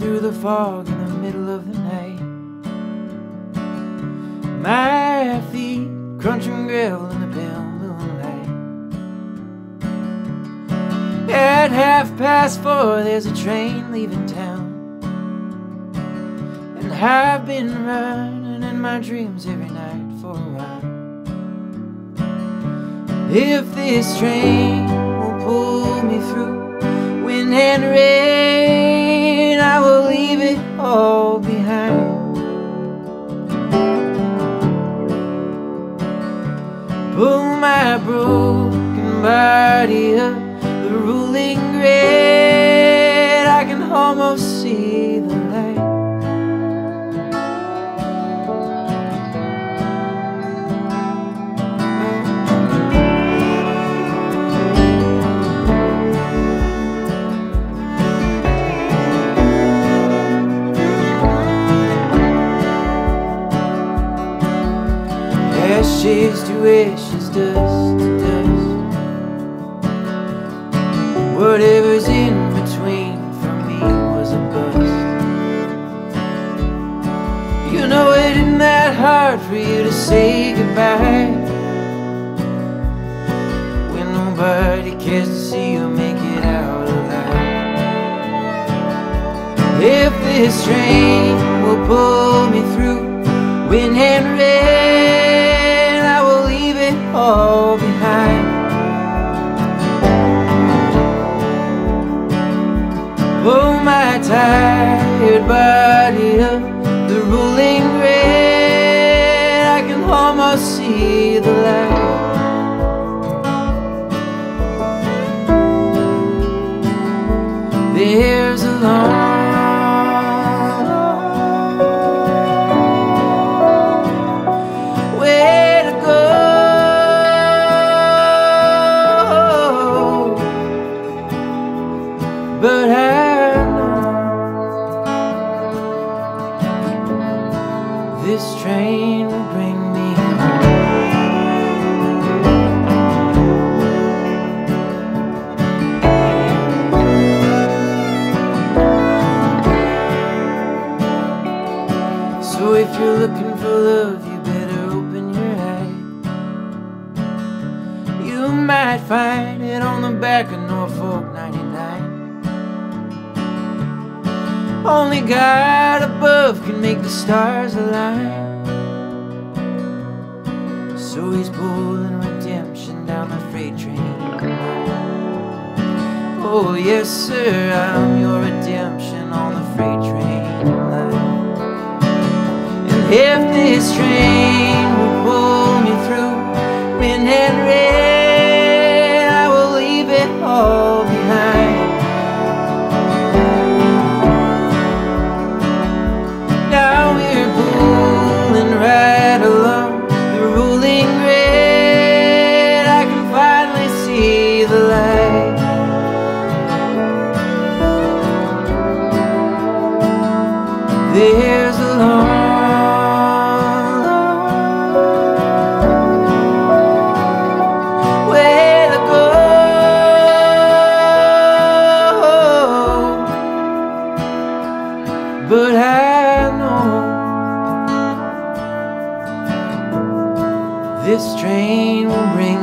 through the fog in the middle of the night. My feet crunching gravel in the pale moonlight. At 4:30 there's a train leaving town, and I've been running in my dreams every night for a while. If this train will pull me through wind and rain, I will leave it all behind. Pull my broken body up the ruling grade, I can almost see the light. Ashes to ashes, dust to dust. Whatever's in between for me was a bust. You know it isn't that hard for you to say goodbye when nobody cares to see you make it out alive. If this train will pull me through wind and rain, I will leave it all behind. Pull my tired body up the ruling grade, I can almost see the light. There's a long but I know this train will bring me home. So if you're looking for love, you better open your eyes. You might find it on the back of Norfolk 99. Only God above can make the stars align. So he's pulling redemption down the freight train. Oh yes sir, I'm your redemption on the freight train line. And if this train will pull me through wind and rain, I will leave it all behind. Right along the ruling grade, I can finally see the light. There's a long, long way to go, but I know this train will bring